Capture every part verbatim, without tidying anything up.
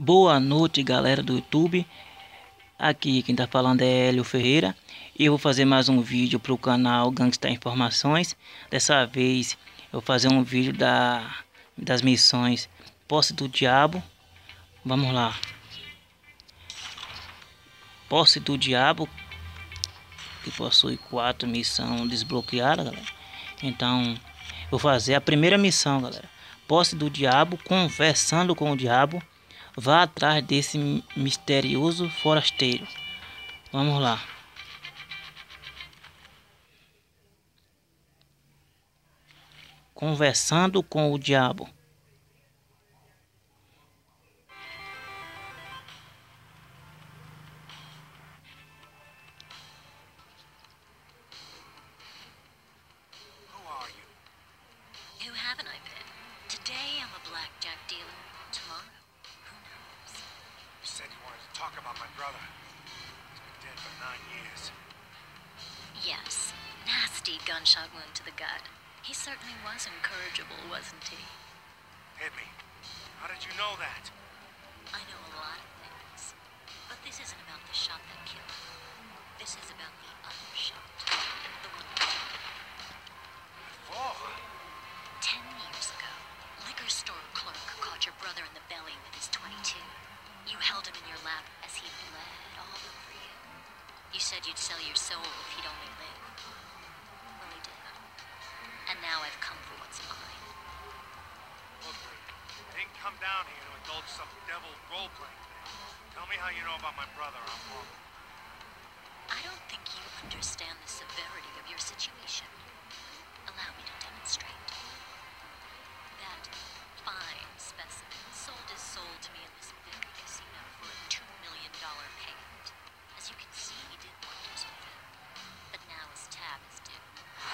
Boa noite, galera do YouTube. Aqui quem tá falando é Hélio Ferreira. E eu vou fazer mais um vídeo pro canal Gangsta Informações. Dessa vez eu vou fazer um vídeo da, das missões Posse do Diabo. Vamos lá. Posse do Diabo, que possui quatro missões desbloqueadas, galera. Então vou fazer a primeira missão, galera. Posse do Diabo, conversando com o diabo. Vá atrás desse misterioso forasteiro. Vamos lá. Conversando com o diabo. Who are you? Who haven't I been? Today I'm a blackjack dealer. Tomorrow, who knows? You said you wanted to talk about my brother. He's been dead for nine years. Yes, nasty gunshot wound to the gut. He certainly was incorrigible, wasn't he? Hit me. How did you know that? I know a lot of things. But this isn't about the shot that killed. This is about the other shot. The one Oh, ten years ago, liquor store clerk caught your brother in the belly with his twenty-two. You held him in your lap as he bled all over you. You said you'd sell your soul if he'd only live. Well, he did. And now I've come for what's mine. look, I didn't come down here to indulge some devil role-playing thing. Tell me how you know about my brother. I'm wrong. I don't think you understand the severity of your situation. Allow me to demonstrate. That fine specimen sold his soul to me in this big casino for a two million dollar payout. As you can see, he did wonders with it. But now his tab is due.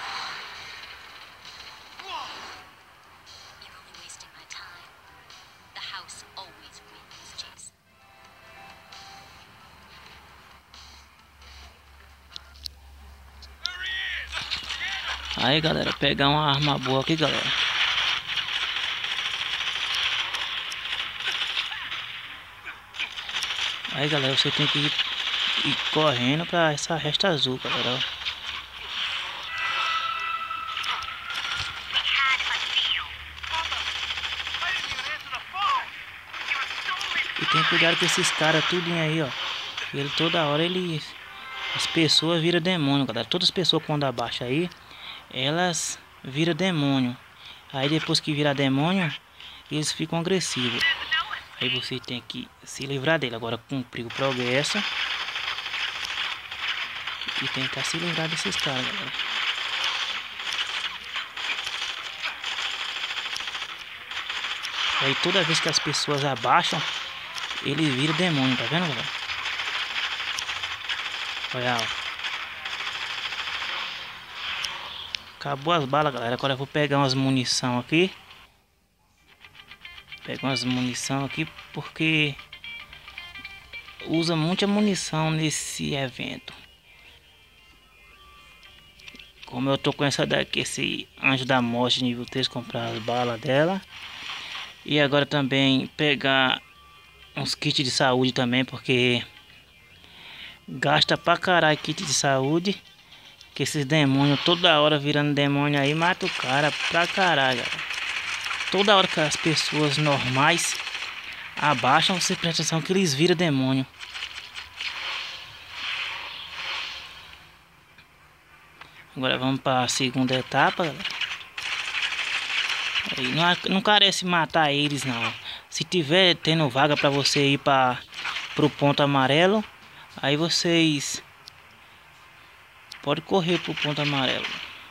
Whoa! You're only wasting my time. The house always wins, Jason. There he is! Get him! Aí, galera, pegar uma arma boa aqui, galera. Aí, galera, você tem que ir, ir correndo pra essa resta azul, galera. Ó. I didn't even answer the phone! E tem cuidado com esses caras tudinho aí, ó. Ele toda hora ele. As pessoas viram demônio, galera. Todas as pessoas quando abaixa aí, elas viram demônio. Aí depois que virar demônio, eles ficam agressivos. Aí você tem que se livrar dele. Agora cumprir o progresso. E tentar se livrar desses caras, galera. Aí toda vez que as pessoas abaixam, ele vira demônio, tá vendo, galera? Olha, ó. Acabou as balas, galera. Agora eu vou pegar umas munição aqui. Pegar umas munição aqui porque usa muita munição nesse evento. Como eu tô com essa daqui, esse Anjo da Morte nível três, comprar as balas dela. E agora também pegar uns kits de saúde também, porque gasta pra caralho kit de saúde. Que esses demônios toda hora virando demônio aí mata o cara pra caralho, galera. Toda hora que as pessoas normais abaixam, você presta atenção que eles viram demônio. Agora vamos para a segunda etapa, galera. Aí não, não carece matar eles não. Se tiver tendo vaga para você ir para pro ponto amarelo, aí vocês pode correr pro ponto amarelo.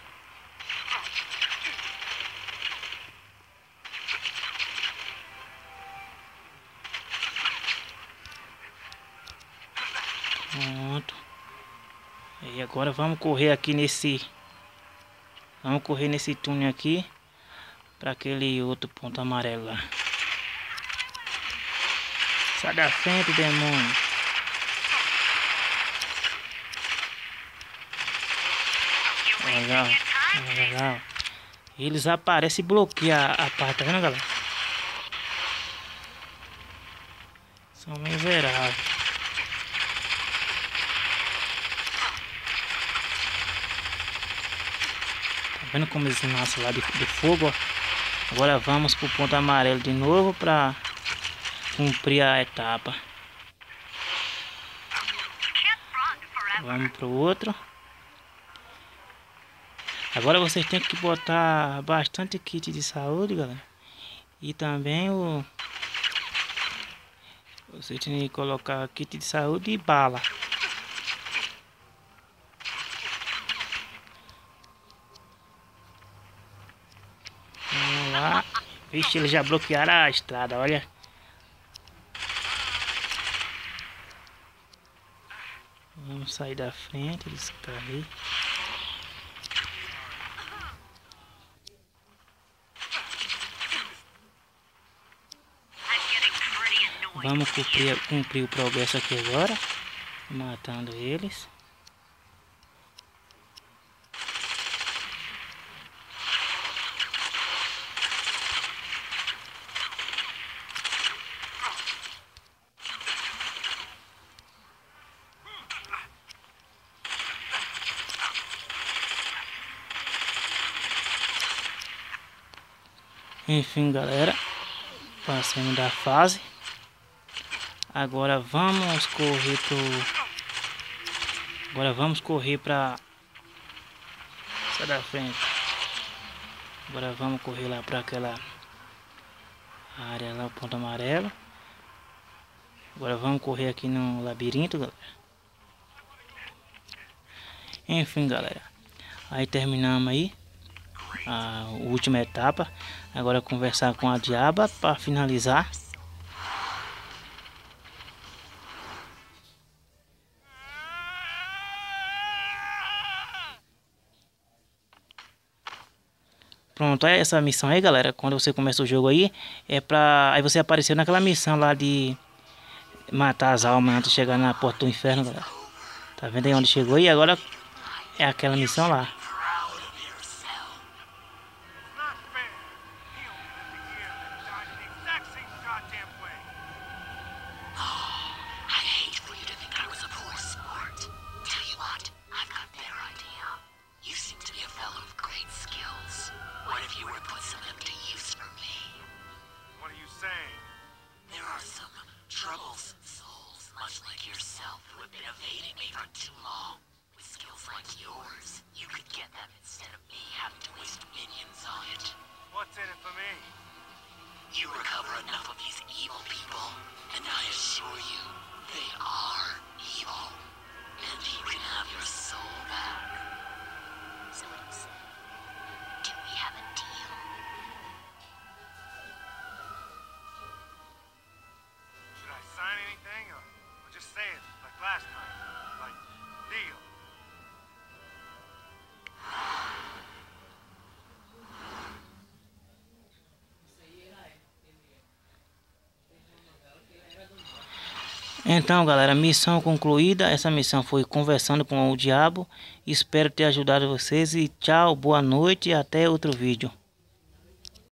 Pronto. E agora vamos correr aqui nesse Vamos correr nesse túnel aqui para aquele outro ponto amarelo lá. Sai da frente, demônio. Legal, legal. Eles aparecem e bloqueiam a, a parte, tá vendo, galera? São miseráveis. Tá vendo como eles nascem lá de, de fogo, ó? Agora vamos pro ponto amarelo de novo para cumprir a etapa. Vamos pro outro. Agora vocês têm que botar bastante kit de saúde, galera. E também o... Vocês têm que colocar kit de saúde e bala. Vamos lá. Vixe, eles já bloquearam a estrada, olha. Vamos sair da frente, eles caem. Vamos cumprir, cumprir o progresso aqui agora, matando eles. Enfim, galera, passamos da fase. Agora vamos correr pro... Agora vamos correr pra... Sai da frente. Agora vamos correr lá pra aquela área lá, o ponto amarelo. Agora vamos correr aqui no labirinto, galera. Enfim, galera. Aí terminamos aí a última etapa. Agora conversar com a diaba para finalizar. Pronto, é essa missão aí, galera. Quando você começa o jogo aí, é pra... Aí você apareceu naquela missão lá de matar as almas antes de chegar na porta do inferno, galera. Tá vendo aí onde chegou? E agora é aquela missão lá. You recover enough of these evil people, and I assure you, they are evil. And you can have your soul back. So what do you say? Do we have a deal? Should I sign anything, or, or just say it like last time? Like, deal. Então, galera, missão concluída. Essa missão foi conversando com o diabo. Espero ter ajudado vocês e tchau, boa noite e até outro vídeo.